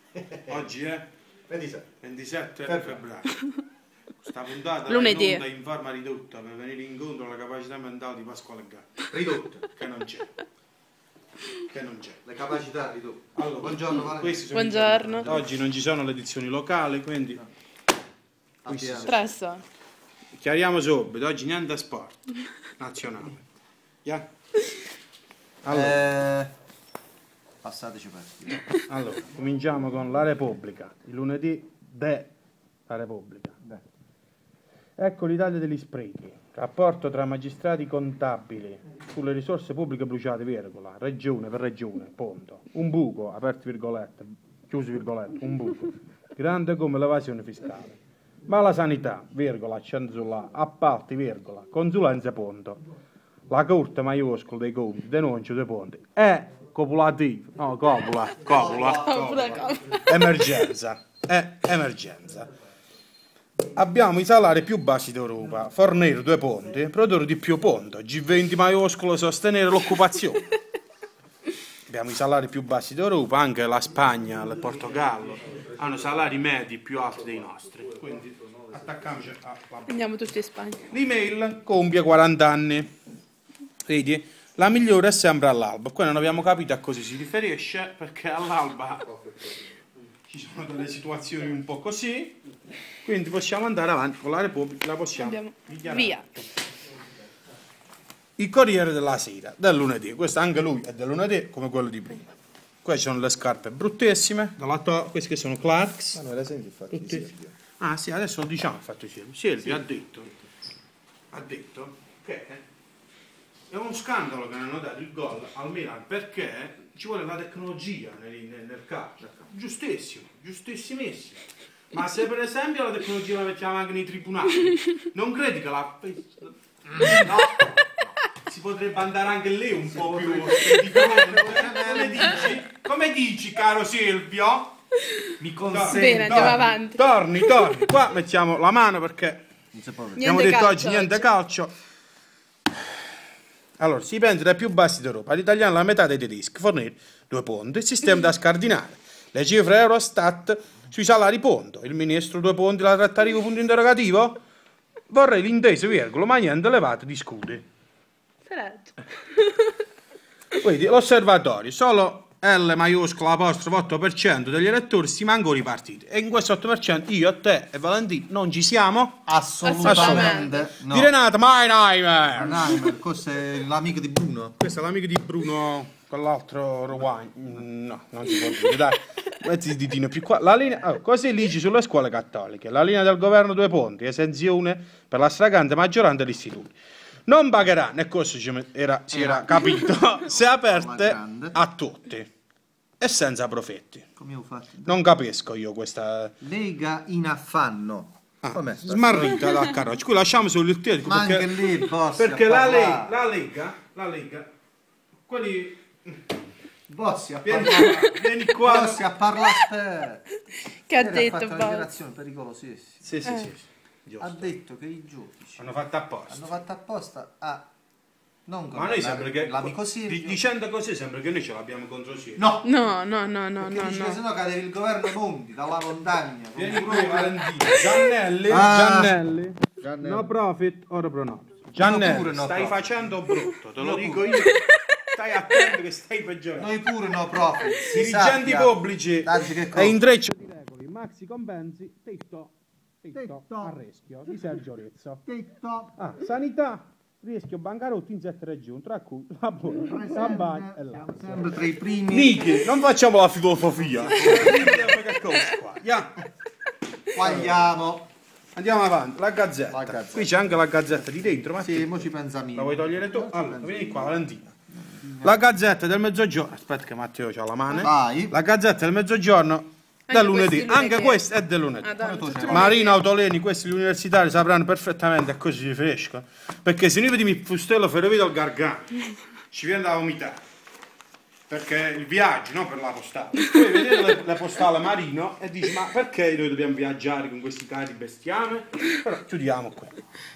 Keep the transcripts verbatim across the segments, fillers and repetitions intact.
Oggi è ventisette febbraio. Questa puntata lunedì è in forma ridotta per venire incontro alla capacità mentale di Pasquale Gatto. Ridotta? Che non c'è. Che non c'è. Le capacità ridotte. Allora, buongiorno, Valentina. Buongiorno. Oggi non ci sono le edizioni locali, quindi stress. chiariamo subito, oggi niente sport nazionale. Yeah? Allora. Eh, passateci per. Allora, cominciamo con la Repubblica. Il lunedì de la Repubblica. De. Ecco l'Italia degli sprechi. Rapporto tra magistrati contabili sulle risorse pubbliche bruciate, virgola, regione per regione, punto. Un buco, aperti virgolette, chiusi virgolette, un buco, grande come l'evasione fiscale. Ma la sanità, virgola, accento sulla, appalti, virgola, consulenze, punto. La corte maiuscola dei conti, denuncia dei ponti, è copulativo, no, copula, copula, copula. Emergenza, è emergenza. Abbiamo i salari più bassi d'Europa, fornire due ponti, produrre di più ponti, G venti maiuscolo, sostenere l'occupazione. Abbiamo i salari più bassi d'Europa, anche la Spagna, il Portogallo hanno salari medi più alti dei nostri. Quindi attacchiamoci a... Andiamo tutti in Spagna. L'email compie quaranta anni. Vedi? La migliore è sempre all'alba. Qua non abbiamo capito a cosa si riferisce, perché all'alba ci sono delle situazioni un po' così. Quindi possiamo andare avanti con la Repubblica, la possiamo Andiamo dichiarare. via. Il Corriere della Sera, del lunedì. Questo anche lui è del lunedì, come quello di prima. Qua ci sono le scarpe bruttissime, dalla to- queste che sono Clarks. Ma non le senti infatti di Silvio? Ah sì, adesso lo diciamo infatti Silvio. Silvio sì. ha detto, ha detto che è uno scandalo che non hanno dato il gol al Milan perché ci vuole la tecnologia nel, nel, nel calcio. Giustissimo, giustissimissimo. Ma se per esempio la tecnologia la mettiamo anche nei tribunali, non credi che la... No, si potrebbe andare anche lì un po' più... Come dici? Come dici, caro Silvio? Mi consenti. Bene, andiamo torni, avanti. Torni, torni. Qua mettiamo la mano perché abbiamo detto calcio oggi niente oggi. calcio. Allora, si pensa dai più bassi d'Europa, l'italiano la metà dei tedeschi, fornire due ponti, il sistema da scardinare, le cifre Eurostat sui salari ponto, il ministro due ponti, la trattativa punto interrogativo, vorrei l'intesa, virgola, ma niente elevato di scudi. Freddo. Vedi, l'osservatorio, solo L maiuscola apostrofo otto per cento degli elettori si manco ripartiti e in questo otto per cento io, te e Valentino non ci siamo? Assolutamente no. Di Renata Meinheimer. Meinheimer, questo è l'amico di Bruno. Questo è l'amico di Bruno, quell'altro Rowan. No, non si può dire, dai. Metti il ditino più qua. La linea, oh, così lici sulle scuole cattoliche. La linea del governo due ponti, esenzione per la stragrande maggioranza degli istituti. Non pagherà, né questo ci era, si era capito, se aperte a tutti e senza profetti. Come ho fatto? Non capisco io questa... Lega in affanno. Ah, Com'è sta smarrita dal carroccio. Qui lasciamo solo il tedesco Ma perché, anche lì, boss, perché a la, parlare. Lega, la Lega, la Lega, quelli... Bossi a Vieni parlare. qua, vieni qua. Bossi a parlare. Che ha Ieri detto fatto una Bob? dichiarazione pericolosissima. Sì, sì, Eh. sì. Giusto. Ha detto che i giudici Hanno fatto apposta. hanno fatto apposta a non Ma noi condannare sembra che... l'amico Silvio. di- Dicendo così sembra che noi ce l'abbiamo contro Silvio. No! No, no, no, no, Perché no, dice che no. sennò cadevi il governo Monti dalla montagna. Vieni qui Valentino. Giannelli, Ah. Giannelli. Giannelli. No profit, oro pronounce. Giannelli, pure no stai profit. facendo brutto, te lo Io dico pure. io. Stai attento che stai peggiorando. Noi pure no profit. Si Dirigenti sappia. pubblici Anzi, che e cosa? intreccio di regoli, maxi compensi, tetto, tetto, Tetto. a rischio di Sergio Rezzo. Tetto. Ah, sanità, rischio bancarotti in sette regioni, tra cui la Puglia, Campania e Siamo Lazio. sempre tra i primi. Niki, non facciamo la filosofia. Che cosa qua? Yeah. Sbagliamo. Andiamo avanti, la gazzetta. La Gazzetta. Qui c'è anche la gazzetta di dentro, ma Sì, mo ci pensa mio. la vuoi togliere tu? Allora, vieni qua, Valentina. La gazzetta del mezzogiorno, aspetta che Matteo c'ha la mano. Vai. La gazzetta del mezzogiorno da lunedì, questo è anche lunedì. questo è del lunedì. Ah, dai, tu tutti c'hai- lunedì. Marino Autoleni, questi gli universitari sapranno perfettamente a cosa si riferiscono. Perché se noi vediamo il fustello ferrovio al Gargano, ci viene da vomitare. Perché il viaggio, non per la postale. Poi vedete la, la postale Marino e dici, ma perché noi dobbiamo viaggiare con questi cari bestiame? Però chiudiamo qui.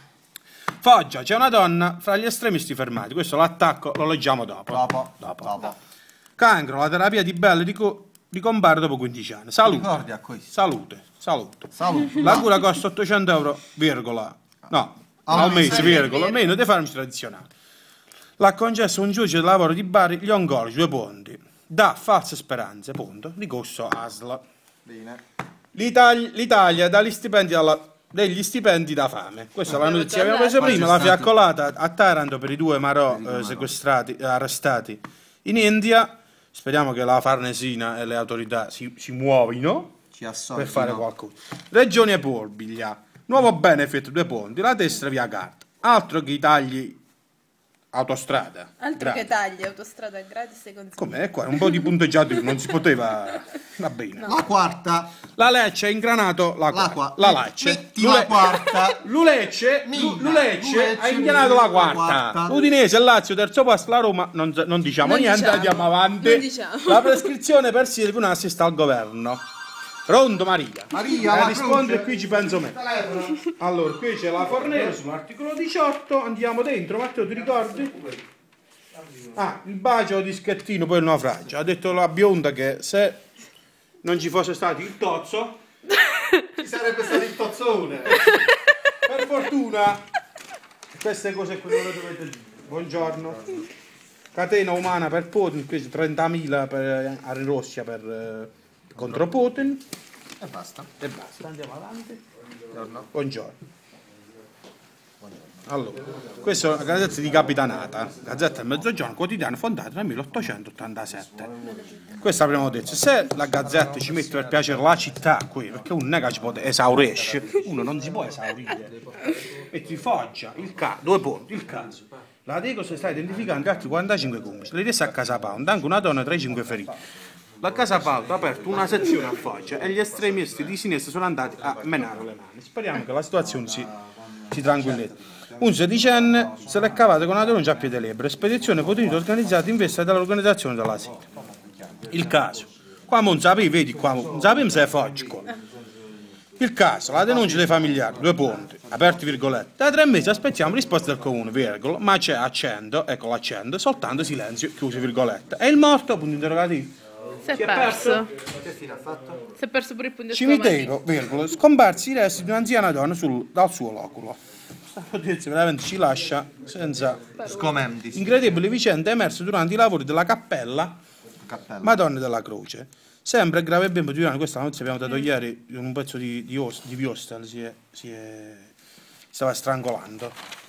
Foggia, c'è una donna fra gli estremisti fermati. Questo l'attacco lo leggiamo dopo. Dopo. Dopo. Dopo. Cancro, la terapia di Belle di, cu- ricompare dopo quindici anni. Salute. Ricordi a questo. Salute. Salute. Salute. La cura costa ottocento euro, virgola. No, Al al mese, mese, virgola. Meno dei farmaci tradizionali. L'ha concesso un giudice del lavoro di Bari, gli oncologi, due ponti. Da false speranze, punto. Ricorso A S L. Bene. L'Italia, l'Italia dà gli stipendi alla- degli stipendi da fame. Questa è la notizia che abbiamo preso Poi prima. c'è La stato- fiaccolata a Taranto per i due Marò eh, sequestrati, eh, arrestati in India. Speriamo che la Farnesina e le autorità si, si muovino Ci assolvi. per fare qualcosa. Regione Puglia. Nuovo benefit, due ponti. La destra via carta. Altro che i tagli autostrada. Altro Gratis. che tagli, autostrada gratis e consiglio. Com'è qua? Un po' di punteggiature, non si poteva. Va bene. La quarta. La Lecce ha ingranato la, La quarta. qua- La Lecce. metti la quarta. L'Ulecce, Mina, l'Ulecce ha Lecce, ingranato la la quarta. quarta. L'Udinese, il Lazio, terzo posto, la Roma, non, non diciamo Non niente, diciamo, andiamo avanti. non diciamo. La prescrizione per Silvio un assist al governo. Pronto Maria? Maria, Eh, la risponde croce. qui ci penso me. Telefono. Allora, qui c'è la Fornero sull'articolo diciotto, andiamo dentro, Matteo ti ricordi? Ah, il bacio dischettino, poi il naufragio. Ha detto la bionda che se non ci fosse stato il tozzo, Ci sarebbe stato il tozzone. per fortuna, queste cose qui non le dovete dire. Buongiorno. Catena umana per Putin, questi trentamila per, a Russia per, eh, contro Putin. E basta. E basta, andiamo avanti. Buongiorno. Buongiorno. Allora, questa è una gazzetta di Capitanata, Gazzetta del Mezzogiorno, quotidiano fondato nel milleottocentottantasette. Questa abbiamo detto, se la Gazzetta ci mette per piacere la città qui, perché uno non è che ci può esaurisce, uno non si può esaurire, e ti foggia il caso, due punti, il caso. La Deco si sta identificando altri quarantacinque complici, le rese a Casa Pound, anche una donna tra i cinque feriti. La Casa Pound ha aperto una sezione a Foggia e gli estremisti di sinistra sono andati a menare le mani. Speriamo che la situazione si, si tranquillizzi. Un sedicenne se l'è cavato con una denuncia a piede libero. Spedizione potuta organizzata in vista dall'organizzazione della sede. Il caso. Qua non sapevi, vedi qua, non sapevi se è Foggia qua. Il caso, la denuncia dei familiari, due punti, aperti virgolette. Da tre mesi aspettiamo risposta del comune, virgola, ma c'è accendo, ecco l'accendo, soltanto silenzio, chiuso virgolette. E il morto, punto interrogativo. Si è Chi è perso. Che fine ha fatto? Si è perso pure il punto esclamativo. Cimitero, virgola, scomparsi i resti di un'anziana donna sul- dal suo loculo. Questa notizia veramente ci lascia senza... Scomendi. Incredibili vicende emerse durante i lavori della cappella Cappello. Madonna della Croce. Sempre grave bimbo di anno, questa notizia abbiamo dato ieri in un pezzo di, di, Os- di Viostel, si, è, si è, stava strangolando.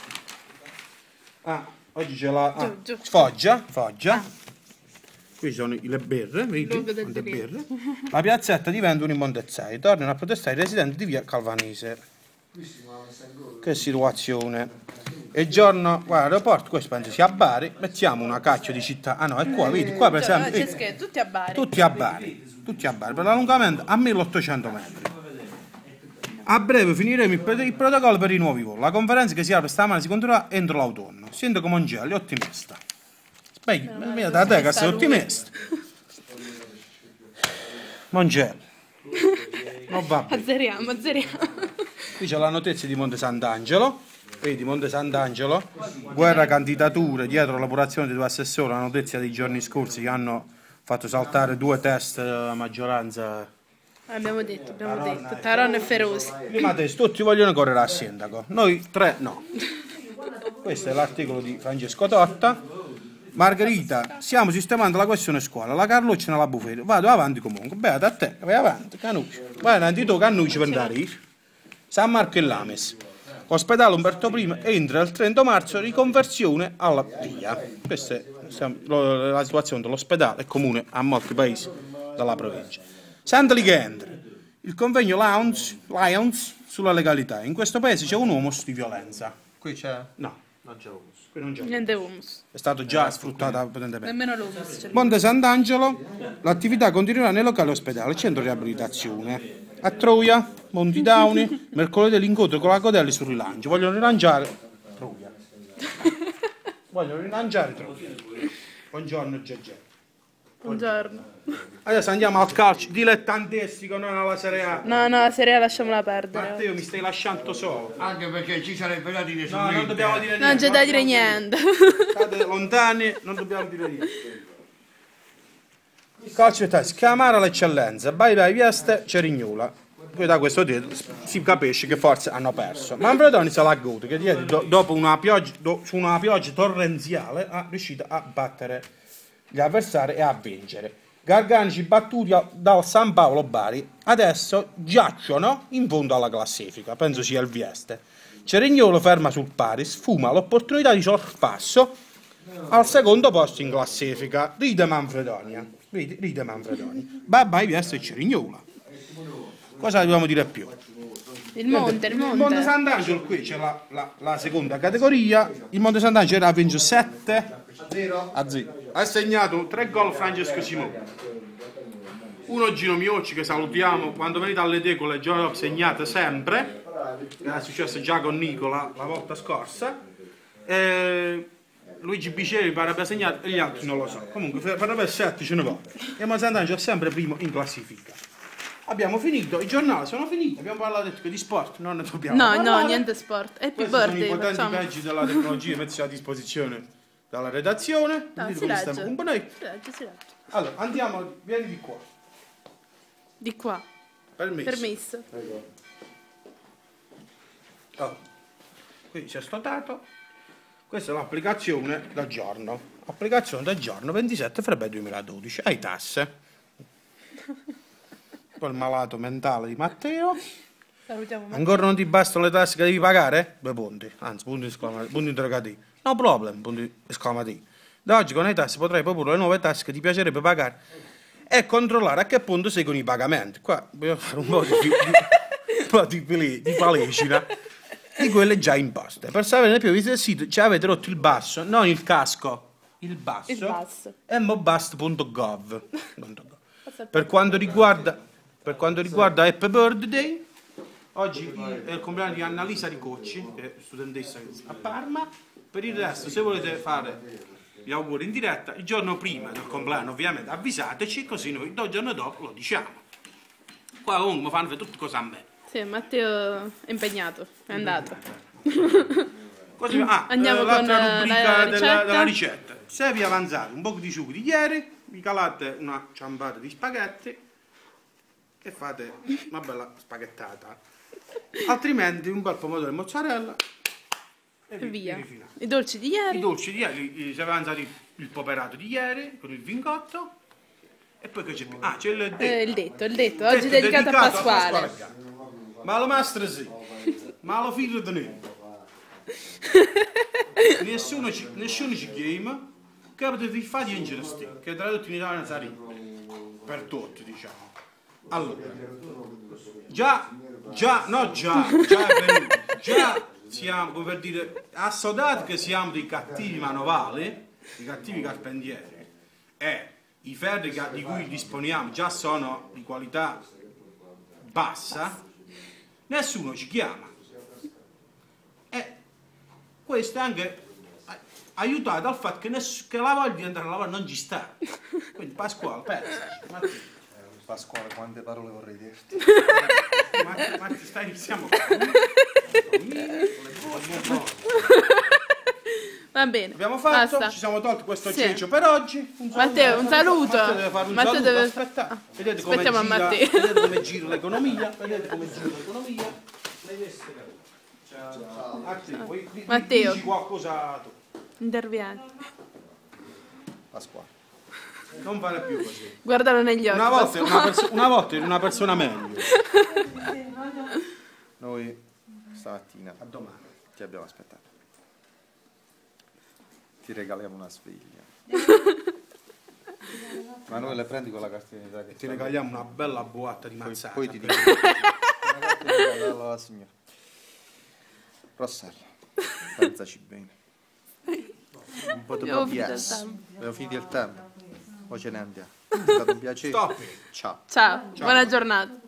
Ah, oggi c'è la... ah, Giù, giù. Foggia, Foggia. Qui ci sono le berre, vedi? Luogo del Quante delitto. berre. La piazzetta diventa un immondezzaio, tornano a protestare i residenti di via Calvanese. Che situazione. E il giorno, guarda, l'aeroporto, questo penso sia a Bari, mettiamo una caccia di città. Ah no, è qua, vedi, qua per esempio. C'è vedi, scritto, tutti a Bari. tutti a Bari, tutti a Bari, per l'allungamento a milleottocento metri. A breve finiremo il, il protocollo per i nuovi voli. La conferenza che si apre stamane si continuerà entro l'autunno. Sindaco Mongelli, ottimista. Beh, mia da te che sei ottimista. Mongelli. Non va bene. Azzeriamo, azzeriamo. Qui c'è la notizia di Monte Sant'Angelo. Vedi, Monte Sant'Angelo. Guerra candidature dietro l'elaborazione dei due assessori. La notizia dei giorni scorsi che hanno fatto saltare due test della maggioranza. Abbiamo detto, abbiamo detto. Taranno e Ferosi. Prima test, tutti vogliono correre al sindaco. Noi tre no. Questo è l'articolo di Francesco Totta. Margherita, stiamo sistemando la questione scuola. La Carluccia nella bufera. Vado avanti comunque. Beata a te, vai avanti, Canucci. Vai avanti tu, Canucci, per andare. San Marco e Lames. Ospedale Umberto I entra il trenta marzo, riconversione alla via. Questa è la situazione dell'ospedale, è comune a molti paesi della provincia. Sant'Aligendre, il convegno Lions, Lions sulla legalità. In questo paese c'è un humus di violenza. Qui c'è? No, Non c'è uno. qui non c'è. Niente humus. È stato già sfruttato potentemente. Nemmeno l'humus. c'è. Monte Sant'Angelo, l'attività continuerà nei locali ospedali, centro riabilitazione. A Troia, Monti Dauni, mercoledì l'incontro con la Codelli sul rilancio. Vogliono rilanciare Troia. Vogliono rilanciare Troia. Buongiorno Gegè. Buongiorno. Adesso andiamo al calcio dilettantistico, non alla Serie A. No, no, la serie lasciamela perdere. Matteo, mi stai lasciando solo. Anche perché ci sarebbe da dire No, non dobbiamo dire niente. Non c'è da dire niente. State lontani, non dobbiamo dire niente. calcio di testa, chiamare l'eccellenza, vai vai Vieste, Cerignola. Poi da questo titolo si capisce che forse hanno perso. Manfredoni se l'ha avuto, che ieri do, dopo una pioggia, do, su una pioggia torrenziale è riuscito a battere gli avversari e a vincere. Garganici battuti dal San Paolo Bari adesso giacciono in fondo alla classifica, penso sia il Vieste. Cerignolo ferma sul pari, sfuma l'opportunità di sorpasso al secondo posto in classifica. Ride Manfredonia, ride, ride Manfredonia. Bye bye Vieste e Cerignola. Cosa dobbiamo dire più? Il monte, il monte. Il Monte Sant'Angelo qui c'è la, la, la seconda categoria. Il Monte Sant'Angelo ha vinto sette a zero. Ha segnato tre gol Francesco Simone. Uno Gino Miocci che salutiamo, quando venite alle Tecole gioco segnate sempre. È successo già con Nicola la volta scorsa. E Luigi Biceri pare abbia segnato e gli altri non lo so. Comunque per avere sette ce ne va. E Monte Sant'Angelo è sempre primo in classifica. Abbiamo finito, i giornali sono finiti, abbiamo parlato di sport, non ne dobbiamo No, parlare. no, niente sport. Happy Questi sono i birthday, potenti facciamo. mezzi della tecnologia messi a disposizione dalla redazione. No, Vedete si come legge. stiamo componendo. Si legge, si legge. Allora, andiamo, vieni di qua. Di qua. Permesso. Permesso. Oh. Qui c'è sto dato. Questa è l'applicazione del giorno. Applicazione del giorno ventisette febbraio duemiladodici. Hai tasse. Poi il malato mentale di Matteo. Salutiamo Matteo. Ancora non ti bastano le tasse che devi pagare? Due punti, anzi punti esclamativi, punti interrogativi. No problem, punti esclamativi. Da oggi con le tasse potrai proporre le nuove tasse che ti piacerebbe pagare e controllare a che punto sei con i pagamenti. Qua dobbiamo fare un po' di, di, un po' di, pali- di palecina di quelle già imposte. Per sapere più visita il sito, ci avete rotto il basso, non il casco, il basso, Il basso. emmobust punto gov. Per quanto riguarda per quanto riguarda Happy Birthday, oggi è il compleanno di Annalisa Ricocci, che è studentessa a Parma. Per il resto, se volete fare gli auguri in diretta, il giorno prima del compleanno ovviamente avvisateci, così noi il giorno dopo lo diciamo. Qua comunque mi fanno fare tutte cose a me. Sì, Matteo è impegnato, è andato. Così, ah, Andiamo eh, l'altra con, eh, rubrica la della, ricetta. della ricetta. Se vi avanzate un po' di sugo di ieri, vi calate una ciambata di spaghetti e fate una bella spaghettata. Altrimenti un bel pomodoro e mozzarella e E vi- via. vi rifinate. I dolci di ieri. I dolci di ieri, si è avanzati il poperato di ieri con il vingotto e poi che c'è più? Ah, c'è il detto. Eh, il detto, il detto. Oggi Detto dedicato, a Pasquale. Bianco. Ma lo mastro sì, ma lo figlio di noi. nessuno, ci, nessuno ci chiama che potete fare di ingersti, che tradotto in italiano sarebbe per tutti, diciamo. Allora, già, già, no già, già è venuto, già siamo, come per dire, assodati che siamo dei cattivi manovali, dei cattivi carpentieri, e i ferri che- di cui disponiamo già sono di qualità bassa, nessuno ci chiama. E questo è anche a- aiutato dal fatto che, ness- che la voglia di andare a lavorare non ci sta. Quindi Pasquale, pensaci. Ma, Pasquale, quante parole vorrei dirti? ma, ma ti stai iniziamo Va bene. Abbiamo fatto, Basta. ci siamo tolti questo Sì. cencio per oggi. Un Matteo, un saluto. Matteo deve fare un Matteo saluto. deve- Aspetta, Ah, vedete come aspettiamo a gira, Matteo. vedete come gira l'economia, vedete come gira l'economia. Ciao. Matteo, vuoi- di- Matteo. dici qualcosa tu. Intervieni. Pasquale. Non fare più così. Guardalo negli occhi. Una volta, Pasquale. una, perso- una volta eri una persona meglio. Noi stamattina A domani. ti abbiamo aspettato. Ti regaliamo una sveglia. Ma noi le prendi con la cartina d'identità che Ti c'è. regaliamo una bella boatta di Poi, mazzata. poi ti dico. Una cartina d'identità alla signora. Rossella, pensaci bene. Un po' di Abbiamo finito il yes. tempo. Abbiamo finito il tempo. Poi ce ne andiamo. È stato un piacere. Stop. Ciao. Ciao, buona giornata.